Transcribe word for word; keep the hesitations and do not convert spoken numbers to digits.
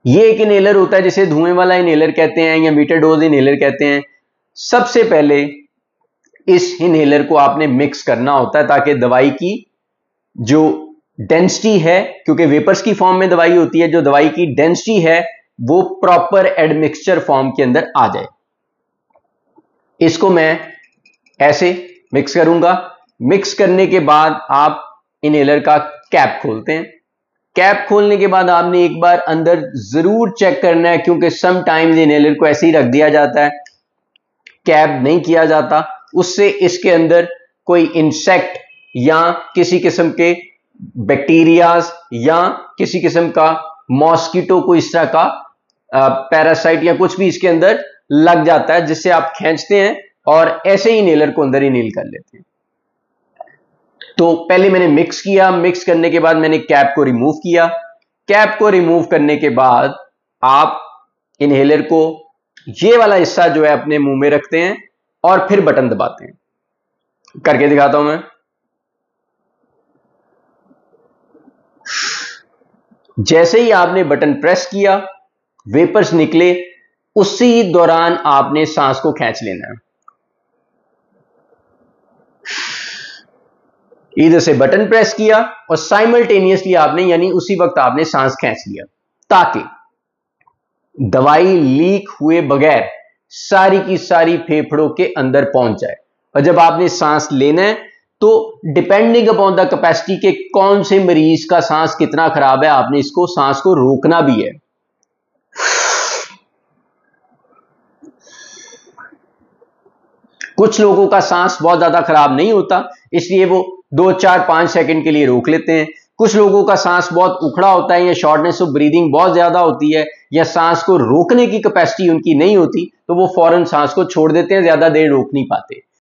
ये एक इनहेलर होता है जिसे धुएं वाला इनहेलर कहते हैं या मीटर डोज इनहेलर कहते हैं। सबसे पहले इस इनहेलर को आपने मिक्स करना होता है ताकि दवाई की जो डेंसिटी है, क्योंकि वेपर्स की फॉर्म में दवाई होती है, जो दवाई की डेंसिटी है वो प्रॉपर एडमिक्सचर फॉर्म के अंदर आ जाए। इसको मैं ऐसे मिक्स करूंगा। मिक्स करने के बाद आप इनहेलर का कैप खोलते हैं। कैप खोलने के बाद आपने एक बार अंदर जरूर चेक करना है, क्योंकि समटाइम्स इनहेलर को ऐसे ही रख दिया जाता है, कैप नहीं किया जाता, उससे इसके अंदर कोई इंसेक्ट या किसी किस्म के बैक्टीरियाज या किसी किस्म का मॉस्किटो को इस तरह का पैरासाइट या कुछ भी इसके अंदर लग जाता है, जिससे आप खींचते हैं और ऐसे ही इनहेलर को अंदर इनहेल कर लेते हैं। तो पहले मैंने मिक्स किया, मिक्स करने के बाद मैंने कैप को रिमूव किया। कैप को रिमूव करने के बाद आप इनहेलर को ये वाला हिस्सा जो है अपने मुंह में रखते हैं और फिर बटन दबाते हैं। करके दिखाता हूं मैं। जैसे ही आपने बटन प्रेस किया, वेपर्स निकले, उसी दौरान आपने सांस को खींच लेना है। इधर से बटन प्रेस किया और साइमल्टेनियसली आपने यानी उसी वक्त आपने सांस खींच लिया, ताकि दवाई लीक हुए बगैर सारी की सारी फेफड़ों के अंदर पहुंच जाए। और जब आपने सांस लेना है तो डिपेंडिंग अपॉन द कैपेसिटी के कौन से मरीज का सांस कितना खराब है, आपने इसको सांस को रोकना भी है। कुछ लोगों का सांस बहुत ज्यादा खराब नहीं होता, इसलिए वो दो चार पांच सेकंड के लिए रोक लेते हैं। कुछ लोगों का सांस बहुत उखड़ा होता है या शॉर्टनेस ऑफ ब्रीदिंग बहुत ज्यादा होती है या सांस को रोकने की कैपेसिटी उनकी नहीं होती, तो वो फौरन सांस को छोड़ देते हैं, ज्यादा देर रोक नहीं पाते।